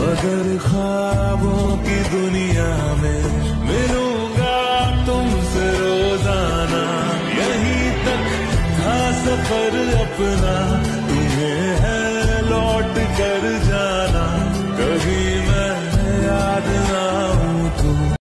मगर ख्वाबों की दुनिया में मिलूंगा तुमसे रोजाना। यहीं तक था सफर अपना, तुम्हें है लौट कर